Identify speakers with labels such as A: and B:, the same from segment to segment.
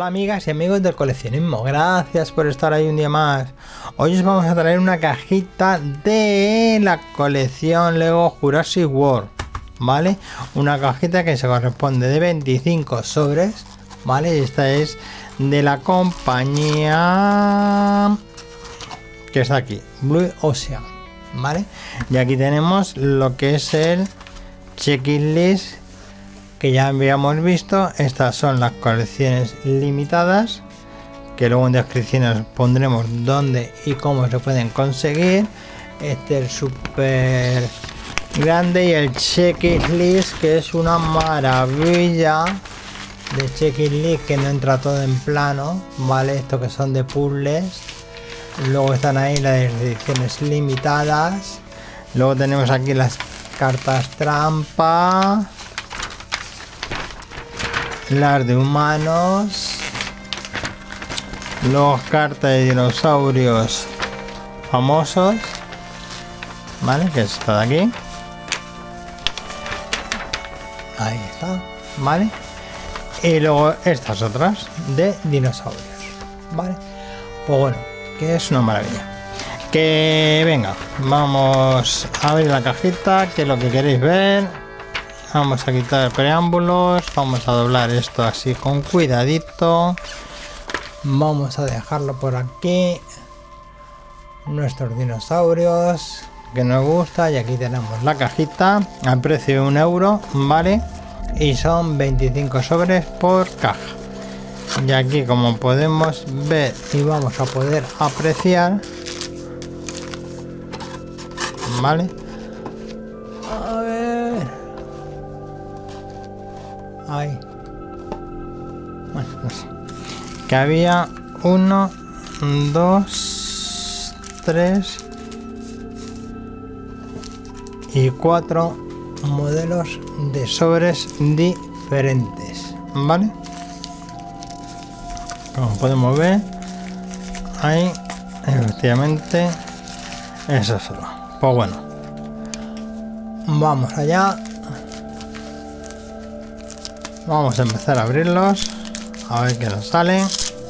A: Hola amigas y amigos del coleccionismo, gracias por estar ahí un día más. Hoy os vamos a traer una cajita de la colección Lego Jurassic World, ¿vale? Una cajita que se corresponde de 25 sobres, ¿vale? Y esta es de la compañía que está aquí, Blue Ocean, ¿vale? Y aquí tenemos lo que es el checklist que ya habíamos visto. Estas son las colecciones limitadas, que luego en descripciones pondremos dónde y cómo se pueden conseguir. Este es el súper grande y el checklist, que es una maravilla de checklist, que no entra todo en plano, ¿vale? Estos que son de puzzles. Luego están ahí las ediciones limitadas. Luego tenemos aquí las cartas trampa, las de humanos, luego cartas de dinosaurios famosos, ¿vale? Que es esta de aquí. Ahí está, ¿vale? Y luego estas otras de dinosaurios, ¿vale? Pues bueno, que es una maravilla. Que venga, vamos a abrir la cajita, que es lo que queréis ver. Vamos a quitar preámbulos, vamos a doblar esto así con cuidadito. Vamos a dejarlo por aquí. Nuestros dinosaurios que nos gusta, y aquí tenemos la cajita al precio de 1 euro, ¿vale? Y son 25 sobres por caja. Y aquí, como podemos ver y vamos a poder apreciar, ¿vale? A ver. Ahí. Bueno, no sé. Que había 1, 2, 3 y 4 modelos de sobres diferentes, ¿vale? Como podemos ver, ahí efectivamente eso solo. Pues bueno, vamos allá. Vamos a empezar a abrirlos, a ver qué nos salen.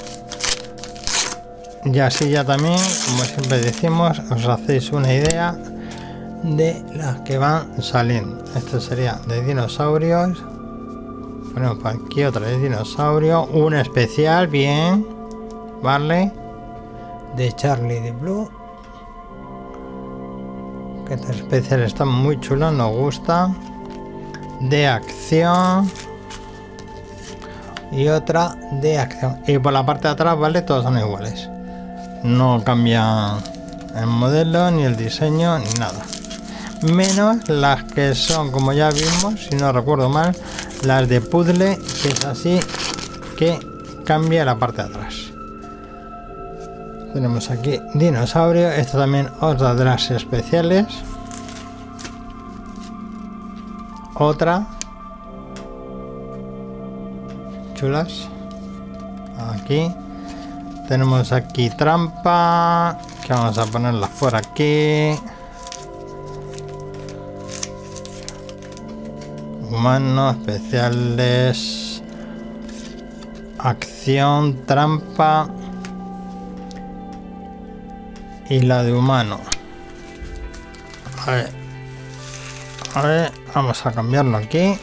A: Y así ya también, como siempre decimos, os hacéis una idea de las que van saliendo. Esto sería de dinosaurios. Ponemos por aquí otra de dinosaurio, una especial, bien, vale, de Charlie de Blue, que esta especial está muy chula, nos gusta. De acción y otra de acción, y por la parte de atrás, vale, todos son iguales, no cambia el modelo ni el diseño ni nada, menos las que son, como ya vimos, si no recuerdo mal, las de puzzle, que es así, que cambia la parte de atrás. Tenemos aquí dinosaurio, esto también otra de las especiales, otra chulas. Aquí tenemos aquí trampa, que vamos a ponerlas por aquí. Humanos, especiales, acción, trampa y la de humano. A ver, vamos a cambiarlo aquí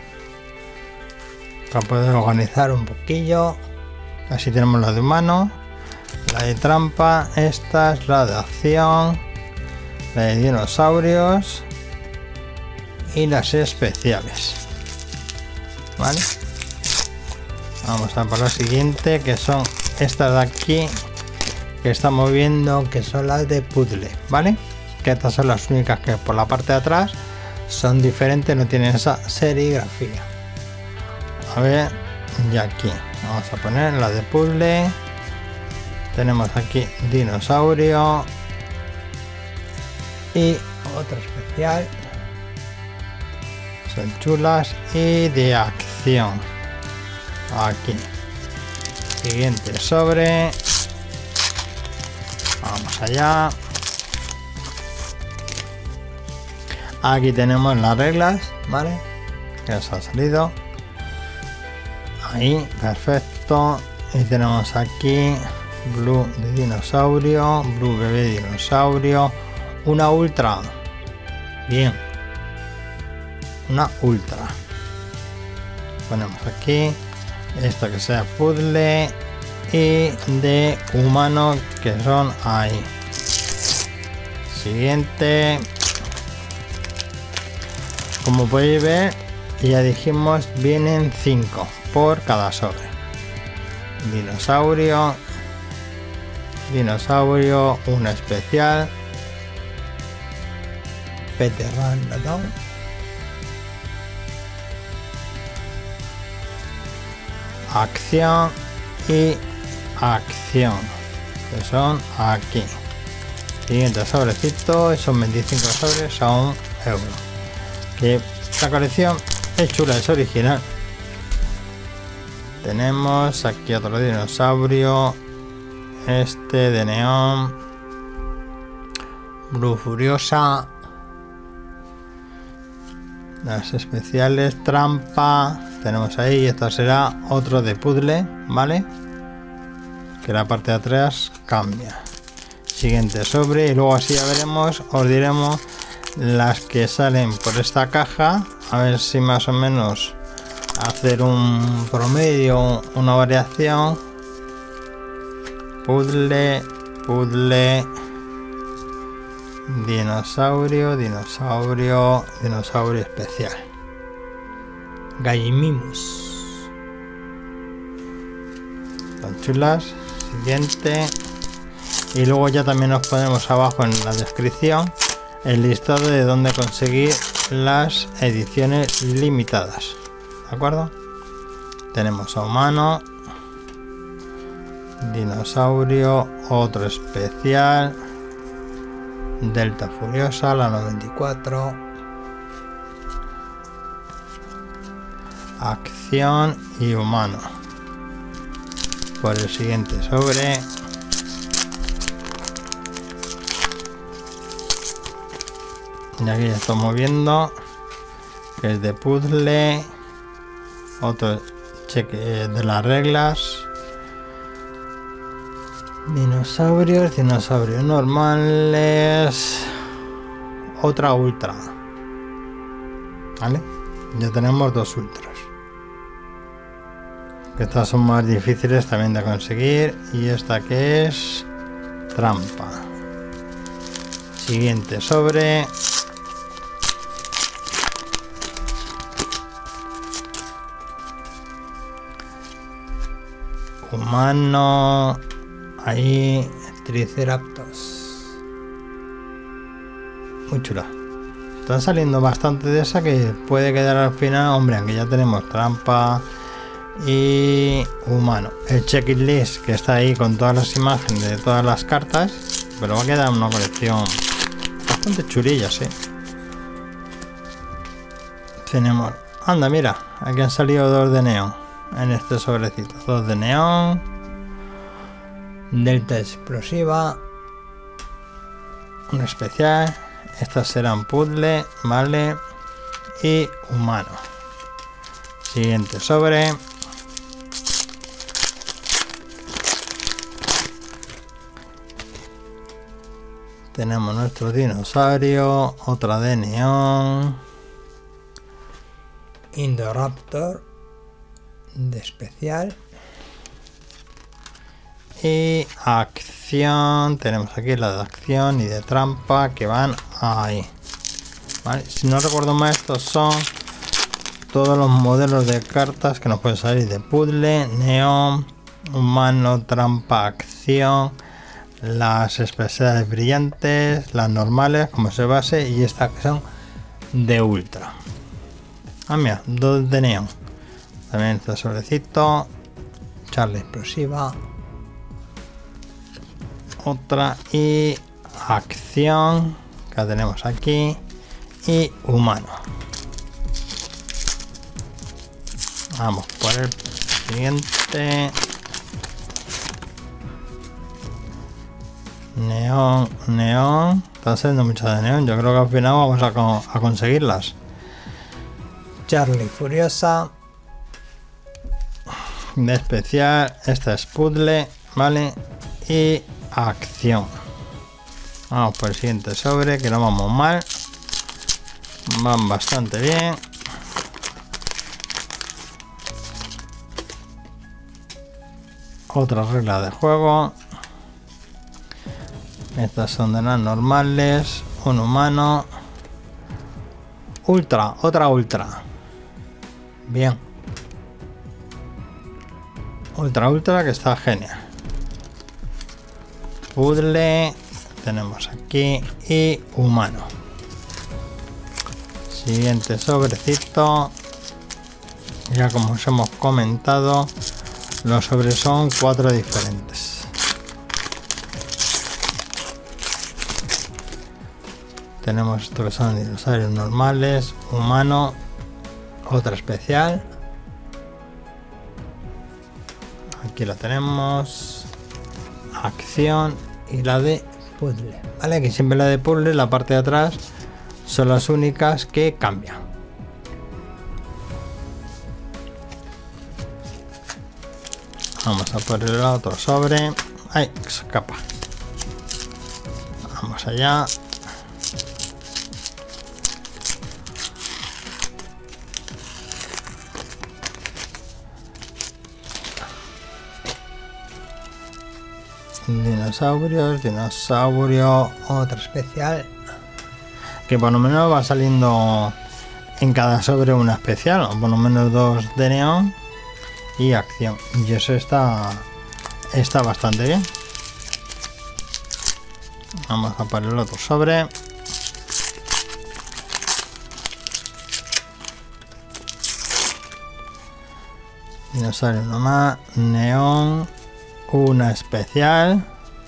A: para poder organizar un poquillo. Así tenemos la de humano, la de trampa, esta es la de acción, la de dinosaurios y las especiales, ¿vale? Vamos a por la siguiente, que son estas de aquí que estamos viendo, que son las de puzzle, ¿vale? Que estas son las únicas que por la parte de atrás son diferentes, no tienen esa serigrafía. A ver, y aquí vamos a poner la de puzzle. Tenemos aquí dinosaurio y otra especial, son chulas, y de acción. Aquí, siguiente sobre, vamos allá. Aquí tenemos las reglas, ¿vale? Que os ha salido ahí, perfecto. Y tenemos aquí Blue de dinosaurio, Blue bebé dinosaurio, una ultra. Bien, una ultra. Ponemos aquí esta que sea puzzle y de humano que son ahí. Siguiente. Como podéis ver, ya dijimos, vienen 5 por cada sobre. Dinosaurio, dinosaurio, una especial, Pteranodon, acción y acción, que son aquí. Siguiente sobrecito, son 25 sobres a 1 euro. Que la colección es chula, es original. Tenemos aquí otro dinosaurio, este de neón, Blue Furiosa, las especiales, trampa, tenemos ahí, esta será otro de puzzle, ¿vale? Que la parte de atrás cambia. Siguiente sobre y luego así ya veremos, os diremos las que salen por esta caja, a ver si más o menos hacer un promedio, una variación. Puzzle, puzzle, dinosaurio, dinosaurio, dinosaurio especial, Gallimimus. Son chulas. Siguiente. Y luego ya también nos ponemos abajo en la descripción el listado de dónde conseguir las ediciones limitadas. ¿De acuerdo? Tenemos a humano, dinosaurio, otro especial, Delta Furiosa, la 94, acción y humano. Por el siguiente sobre. Y aquí ya estamos viendo que es de puzzle, otro cheque de las reglas, dinosaurios, dinosaurios normales, otra ultra, ¿vale? Ya tenemos 2 ultras, que estas son más difíciles también de conseguir, y esta que es trampa. Siguiente sobre. Humano, ahí, Triceratops, muy chula. Están saliendo bastante de esa, que puede quedar al final, hombre, aunque ya tenemos trampa y humano. El checklist que está ahí con todas las imágenes de todas las cartas, pero va a quedar una colección bastante chulillas, ¿eh? Tenemos, anda, mira, aquí han salido 2 de neón. En este sobrecito, 2 de neón, Delta explosiva, una especial, estas serán puzzle, vale, y humano. Siguiente sobre. Tenemos nuestro dinosaurio, otra de neón, Indoraptor de especial y acción. Tenemos aquí la de acción y de trampa que van ahí, ¿vale? Si no recuerdo mal, estos son todos los modelos de cartas que nos pueden salir de puzzle, neón, humano, trampa, acción, las especiales brillantes, las normales como se base, y estas que son de ultra. Ah, mira, 2 de neón. También este sobrecito, charla explosiva, otra, y acción, que la tenemos aquí, y humano. Vamos por el siguiente. Neón, neón. Está siendo mucha de neón. Yo creo que al final vamos a conseguirlas. Charlie Furiosa. De especial, esta es puzzle, ¿vale? Y acción. Vamos por el siguiente sobre, que no vamos mal. Van bastante bien. Otra regla de juego. Estas son de las normales. Un humano. Ultra, otra ultra. Bien. Ultra, que está genial. Puzzle. Tenemos aquí. Y humano. Siguiente sobrecito. Ya como os hemos comentado, los sobres son 4 diferentes. Tenemos esto que son dinosaurios normales, humano, otra especial. Aquí la tenemos. Acción y la de puzzle. Vale, que siempre la de puzzle, la parte de atrás, son las únicas que cambian. Vamos a poner el otro sobre. ¡Ay! Se escapa. Vamos allá. Dinosaurio, otra especial. Que por lo menos va saliendo en cada sobre una especial, o por lo menos 2 de neón y acción. Y eso está bastante bien. Vamos a poner el otro sobre. Dinosaurio nomás, neón, una especial.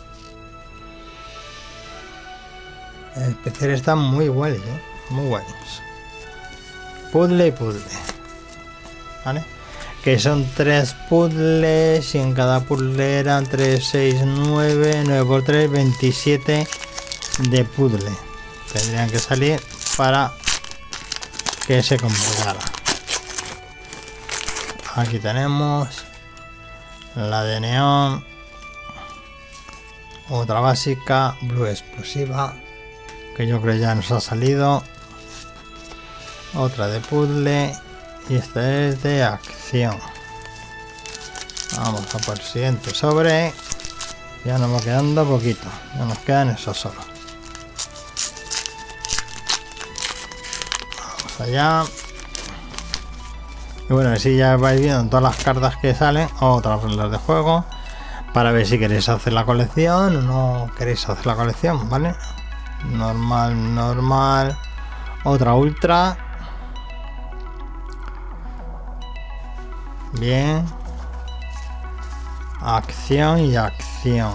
A: Especiales están muy buenos, muy buenos. Puzzle y puzzle, ¿vale? Que son 3 puzzles y en cada puzzle eran 3, 6, 9, 9 por 3, 27 de puzzle. Tendrían que salir para que se completara. Aquí tenemos la de neón, otra básica, blue explosiva, que yo creo ya nos ha salido, otra de puzzle y esta es de acción. Vamos a por el siguiente sobre. Ya nos va quedando poquito, ya nos quedan esos solo. Vamos allá. Y bueno, así ya vais viendo todas las cartas que salen, otras reglas de juego, para ver si queréis hacer la colección o no queréis hacer la colección, ¿vale? Normal, otra ultra. Bien. Acción y acción.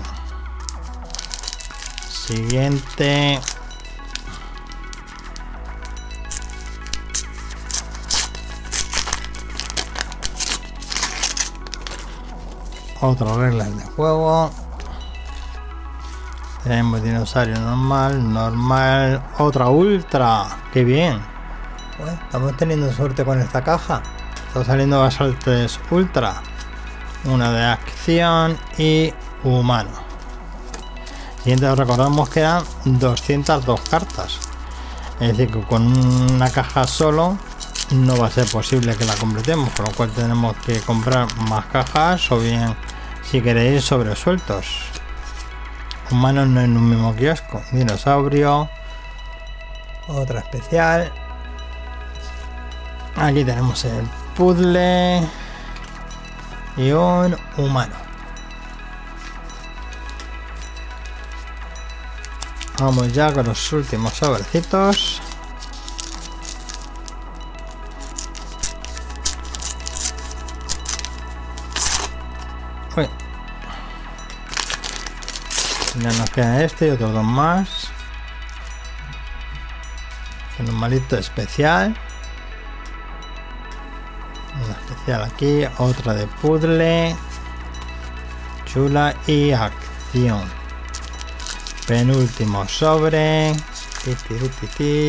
A: Siguiente. Otras reglas de juego. Tenemos dinosaurio normal, otra ultra. ¡Qué bien! Bueno, estamos teniendo suerte con esta caja. Está saliendo bastantes ultra. Una de acción y humano. Siguiente, recordamos que eran 202 cartas. Es decir, que con una caja solo no va a ser posible que la completemos, por lo cual tenemos que comprar más cajas, o bien, si queréis, sobresueltos. Humanos no en un mismo kiosco. Dinosaurio, otra especial. Aquí tenemos el puzzle y un humano. Vamos ya con los últimos sobrecitos. Uy. Ya nos queda este y otros 2 más. Un malito especial. Una especial aquí, otra de puzzle. Chula y acción. Penúltimo sobre.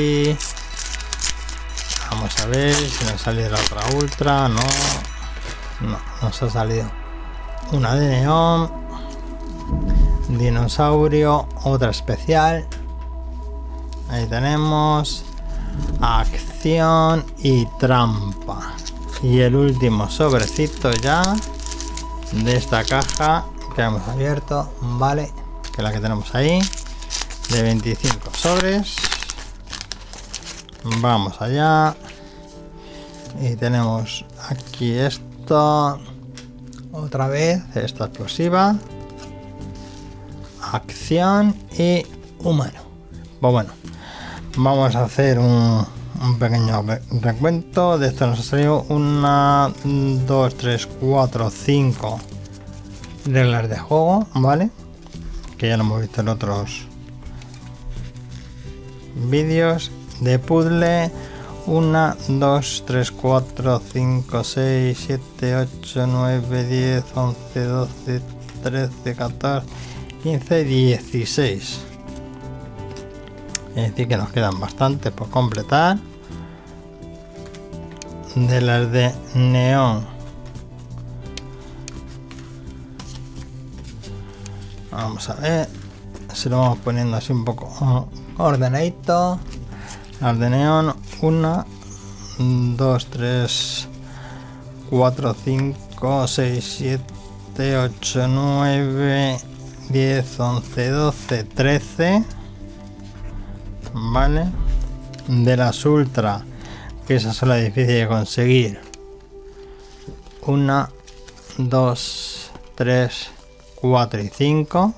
A: Vamos a ver si nos sale la otra ultra. No. No, nos ha salido una de neón, dinosaurio, otra especial. Ahí tenemos acción y trampa. Y el último sobrecito ya de esta caja que hemos abierto, vale, que es la que tenemos ahí, de 25 sobres. Vamos allá. Y tenemos aquí esto, otra vez esta explosiva, acción y humano. Pues bueno, vamos a hacer un pequeño recuento. De esto nos ha salido 1, 2, 3, 4, 5 reglas de juego, vale, que ya lo hemos visto en otros vídeos. De puzzle, 1, 2, 3, 4, 5, 6, 7, 8, 9, 10, 11, 12, 13, 14, 15, 16. Es decir que nos quedan bastantes por completar. De las de neón, vamos a ver, se lo vamos poniendo así un poco ordenadito. Las de neón, 1, 2, 3, 4, 5, 6, 7, 8, 9, 10, 11, 12, 13. Vale. De las ultra, que esas son las difíciles de conseguir, 1, 2, 3, 4 y 5.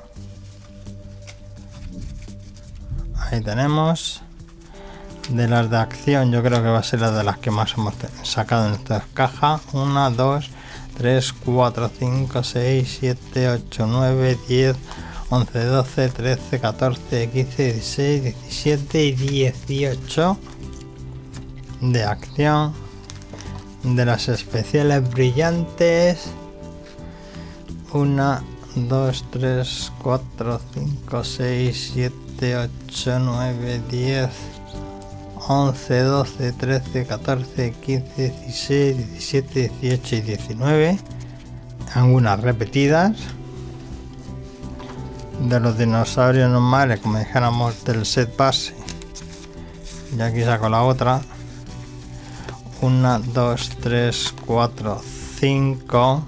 A: Ahí tenemos. De las de acción, yo creo que va a ser la de las que más hemos sacado en esta caja. 1, 2, 3, 4, 5, 6, 7, 8, 9, 10, 11, 12, 13, 14, 15, 16, 17 y 18 de acción. De las especiales brillantes, 1, 2, 3, 4, 5, 6, 7, 8, 9, 10, 11, 12, 13, 14, 15, 16, 17, 18 y 19. Algunas repetidas. De los dinosaurios normales, como dijéramos, del set base. Y aquí saco la otra. 1, 2, 3, 4, 5,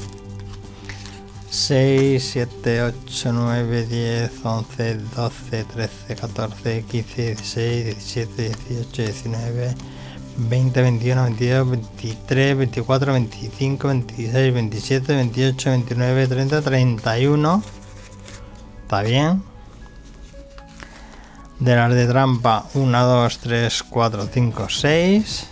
A: 6, 7, 8, 9, 10, 11, 12, 13, 14, 15, 16, 17, 18, 19, 20, 21, 22, 23, 24, 25, 26, 27, 28, 29, 30, 31. Está bien. De las de trampa, 1, 2, 3, 4, 5, 6.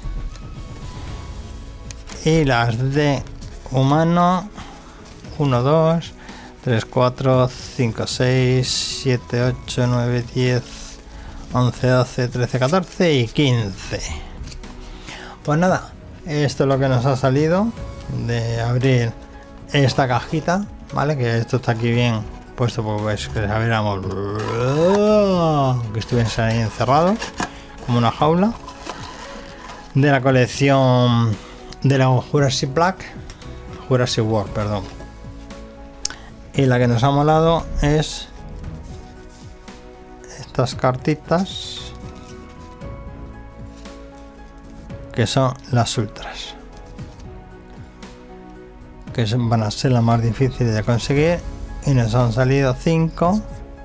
A: Y las de humano, 1, 2, 3, 4, 5, 6, 7, 8, 9, 10, 11, 12, 13, 14 y 15. Pues nada, esto es lo que nos ha salido de abrir esta cajita, ¿vale? Que esto está aquí bien puesto, pues que sabiéramos que estuviesen ahí encerrados como una jaula. De la colección de la Jurassic World, perdón. Y la que nos ha molado es estas cartitas, que son las ultras, que van a ser las más difíciles de conseguir, y nos han salido 5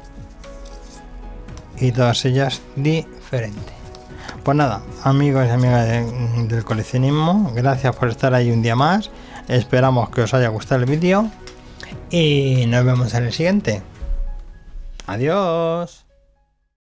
A: y todas ellas diferentes. Pues nada, amigos y amigas del coleccionismo, gracias por estar ahí un día más. Esperamos que os haya gustado el vídeo y nos vemos en el siguiente. Adiós.